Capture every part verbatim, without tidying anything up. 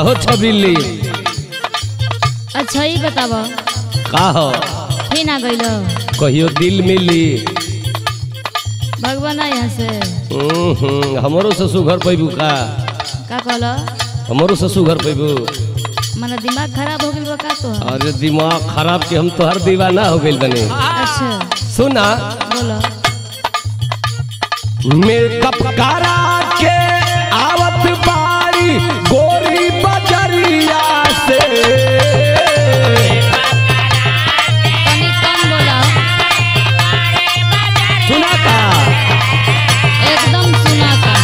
कहो छबिल्ली। अच्छा ही बताब का हो ही ना गइल कहियो दिल मिली भगवान यहाँ से हम्म हमरो से सुघर पैबू का का कहल हमरो से सुघर पैबू। माना दिमाग खराब हो गइल बा का तो। अरे दिमाग खराब के हम तो हर दीवाना हो गइल बने। अच्छा सुना बोलो मेकअप करा के आवत बारी गोरी बजरिया से। तनी कम बोला सुना का एकदम सुना का।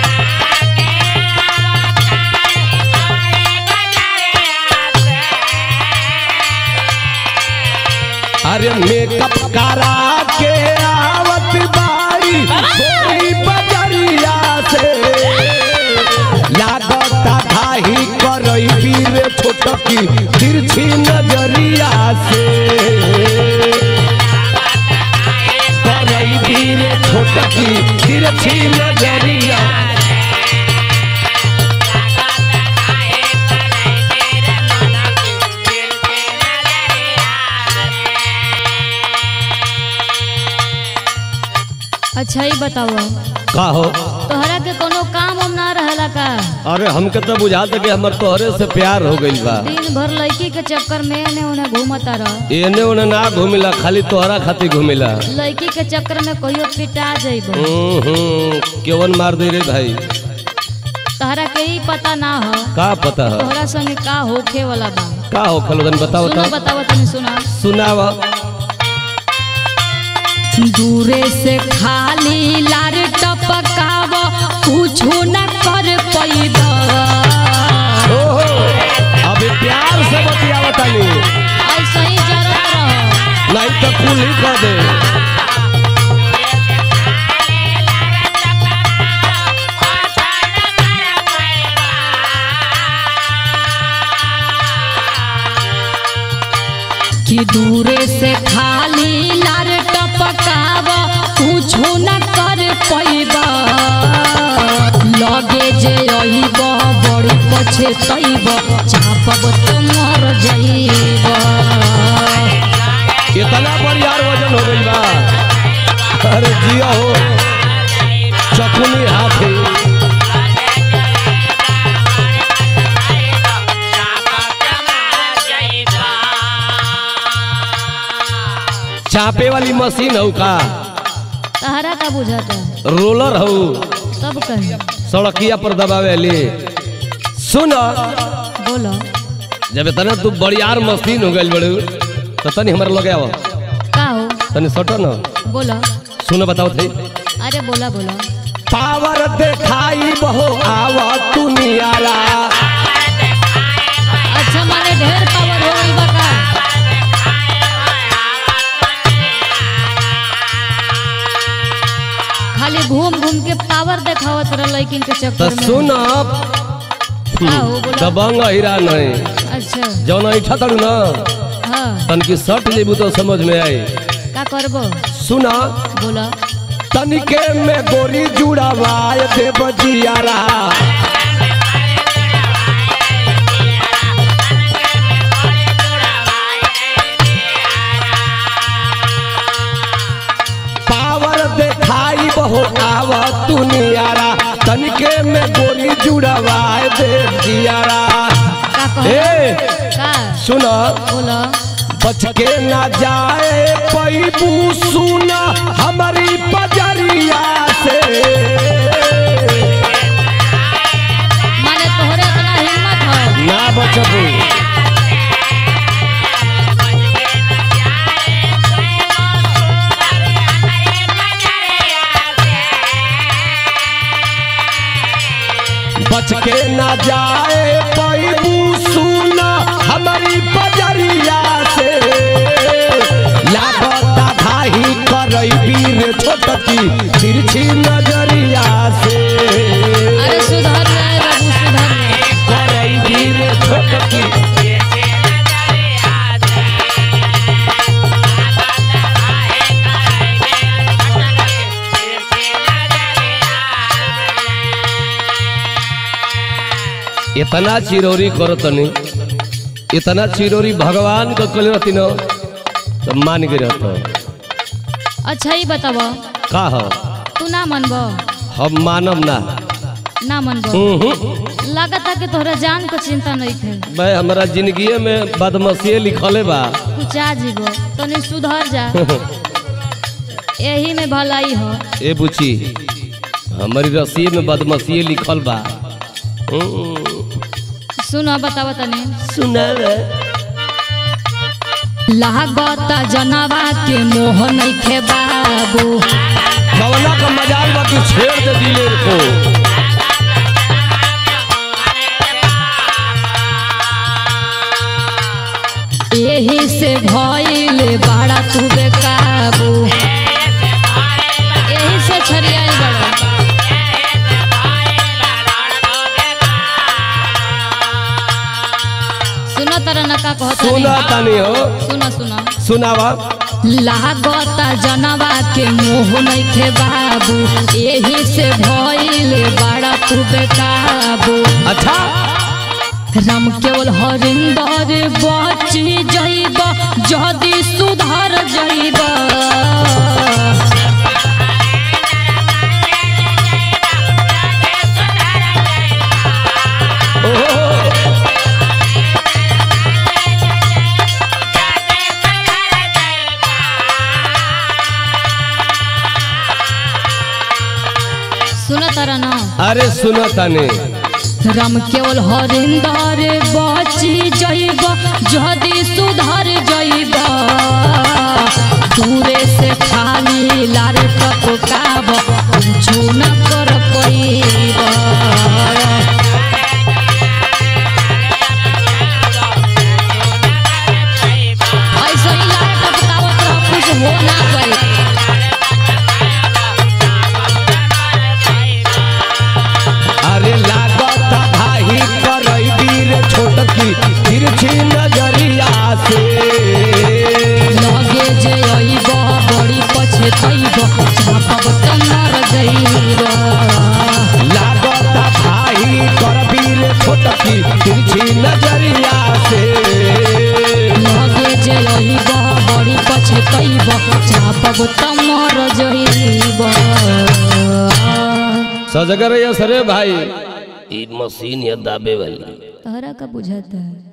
अरे मेकअप करा के आवत बारी गोरी बजरिया से। लागता धाही करई वीर छोटकी तिरछी नजरिया से। करई वीर छोटकी तिरछी नजरिया। अच्छा ही बताओ का हो तोहरा के कोनो काम हम ना रहला का। अरे हमके तो बुझाता कि हमर तोहरे से प्यार हो गइल बा। दिन भर लड़की के चक्कर में एने ओने घूमता रह। एने ओने ना घूमिला खाली तोहरा खातिर घूमिला। लड़की के चक्कर में कहियो पिटा जाइबो। हम्म केवन मार दे रे भाई। तोहरा के ही पता ना हो का पता है तोहरा संगे का होखे वाला बा। का हो खलोदन बताओ सुनो तो बताओ तनी सुना। सुनावा। दूरे से खाली लार टपकाव कुछो न कर पैब। ओहो अभी प्यार से बतियावा तानी ऐसा ही जरत रह। नहीं तो कुल ही कर दे। कि दूरे से खाली लार टपकाव कुछो न कर पैब। लगे जे अइब बड़ी पछतैब चापब तो मर जाइब। इतना बरियार वजन हो गइल बा। अरे जिया हो चकुनी हाथी। चापे वाली मशीन हो का तहरा का बुझाता रोलर हो तब कहीं सड़किया पर दबावे ले। सुन बोलो जब इतना तू बड़ियार मशीन हो गइल बड़ू तो तनी हमारे लगे आवा का हो तनी सटो न। बोलो सुनो बताओ थे अरे बोला बोला पावर दिखाई बहु आवा तू नियारा। अच्छा माने ढेर पावर हो गई बा का। खाली घूम घूम के पावर देखावत रह लेकिन के तो चक्कर में। सुन का हो बोला दबंग हीरा नहीं अच्छा जौन ऐठा तड़ू न हाँ तन की सट जेबू तो समझ में आई। का करबो सुना बोला तनिके में गोरी जुड़ावाय दे बजियारा। पावर दिखाई बहु आवा तू नियारा तनिके में गोरी जुड़ावाय दे जियारा। का कहो ए का सुना बोला बच के ना जाए पैबू सुना हमारी पजरिया से। माने तोहरे इतना हिम्मत हो ना बचबू बच के ना जाए पैबू सुना हमारी पजरिया से। लागता धाही करई वीर छोटकी तिरछी नजरिया से। अरे सुधर रहे बाबू सुधर रहे। करई वीर छोटकी इतना चिरौरी करो तनी, इतना चिरौरी भगवान को कल रहती न तो मान के रहता। अच्छा ही बताब का हो तू ना मनब? हम मानब ना ना मनब? लगता कि तोहरा जान को चिंता नहीं थे। भाई हमारा जिंदगी में बदमाशी लिखले बा। कुछ आ जीबो तो नहीं सुधर जा। यही में भलाई हो। ए बुची हमारी रस्सी में बदमाशी लिखल बा। सुनो बतावा तनी। सुना लागता जनवा के मोह नहीं खे बाबू। कवना का मजाल बा तू छेड़ दे दिले को। यही से भइले बाड़ा तू बेकाबू। यही से छरियाई बड़ा। सुनो तारा नका कहता नहीं। सुना तानी हो। सुना सुना सुनावा। लागता जनवा के मोह नहीं खे बाबू। यही से भइले बाड़ा तू बेकाबू। अच्छा राम केवल हरिंदर बची जाइब जदि सुधर जाइब। सुना तारा ना? अरे सुना तानी। राम केवल हरिंदर बची जाइब जदि सुधर जाइब। दूरे से खाली लार टपकाब कुछो न कर पाइब। ऐसे ही लार टपकावत रह कुछ हो ना पाई। अरे लागता भाई करई वीर छोटकी तिरछी नजरिया से। लगे जे अइब बड़ी पछतइब झापब त मर जइब। लागता भाई कर वीर छोटकी तिरछी नजरिया से। लगे जे अइब बड़ी पछतइब झापब त मर जइब। सजगर सरे भाई ई मशीन ये दाबे वाली तहरा का बुझाता है?